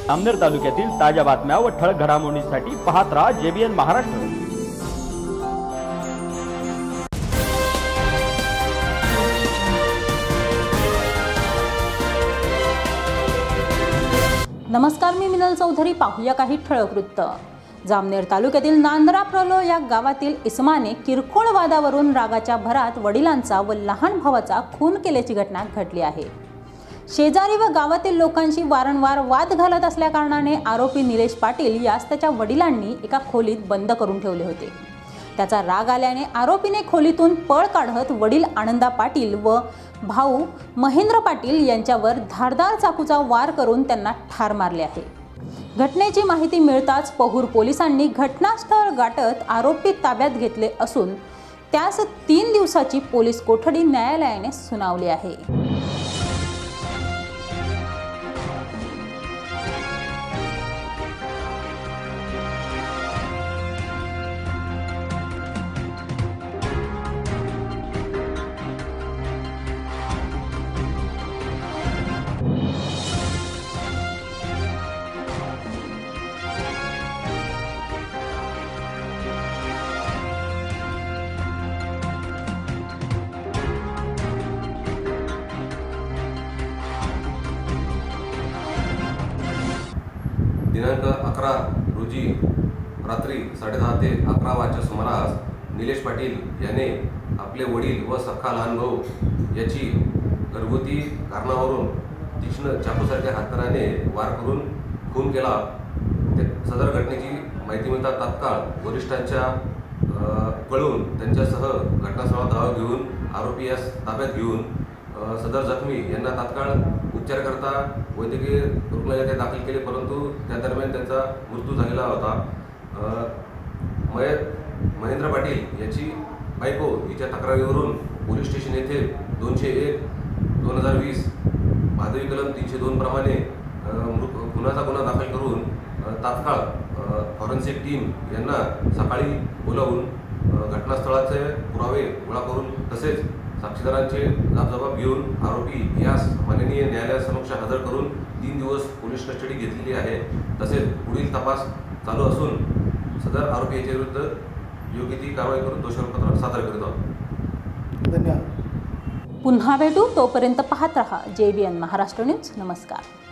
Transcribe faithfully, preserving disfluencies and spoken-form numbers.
जामनेर तालुक्यातील ताज्या बातम्या व ठळक घडामोडींसाठी पाहत राहा जेबीएन महाराष्ट्र। नमस्कार, मी मिनल चौधरी। पाहूया काही ठळक वृत्त। जामनेर तालुक्यातील नांदरा प्रलो या गावातील इसमाने किरकोळ वादावरून रागाच्या भरात वडिलांचा व लहान भावाचा खून केल्याची घटना घडली आहे। शेजारी व गावातील लोकांशी वारंवार वाद घालत असल्या कारणाने आरोपी निलेश पाटील यास त्याच्या वडिलांनी एका खोलीत बंद करून ठेवले होते। त्याचा राग आल्याने आरोपीने खोलीतून पळ काढत वडील आनंदा पाटील व भाऊ महेंद्र पाटील यांच्यावर धारदार चाकूचा वार करून त्यांना ठार मारले आहे। घटनेची माहिती मिळताच पहूर पोलिसांनी घटनास्थळ गाठत आरोपी ताब्यात घेतले असून त्यास तीन दिवसाची पोलीस कोठडी न्यायालयाने सुनावली आहे। दिनांक अकरा रोजी रात्री साडेदहा ते अकरा वाजच्या सुमारास निलेश पाटील याने आपले वडील व सख्खा लहान भाऊ याची घरगुती कारणावरून तीक्ष्ण चाकूसारख्या हत्याराने वार करून खून केला। सदर घटनेची माहिती मिळताच तात्काळ वरिष्ठांच्या कळून त्यांच्यासह घटनास्थळावर धाव घेऊन आरोपी यास ताब्यात घेऊन सदर जखमी यांना तात्काळ उपचाराकरता वैद्यकीय रुग्णालयात दाखल केले, परंतु त्या दरम्यान त्यांचा मृत्यू झालेला होता। मयत महेंद्र पाटील याची बायको हिच्या तक्रारीवरून पोलीस स्टेशन येथे दोनशे एक दोन हजार वीस भादवी कलम तीनशे दोन प्रमाणे खुनाचा गुन्हा दाखल करून तात्काळ फॉरेन्सिक टीम यांना सकाळी बोलावून घटनास्थळाचे पुरावे गोळा करून तसेच साक्षीदारांचे जाबजबाब घेऊन आरोपी यास माननीय न्यायालयासमक्ष हजर करून तीन दिवस पोलीस कस्टडी घेतलेली आहे। तसेच पुढील तपास चालू असून सदर आरोपी याच्या विरुद्ध योग्य ती कारवाई करून दोषारोपपत्र सादर करीत आहोत। धन्यवाद। पुन्हा भेटू, तोपर्यंत पाहत रहा जेबीएन महाराष्ट्र न्यूज। नमस्कार।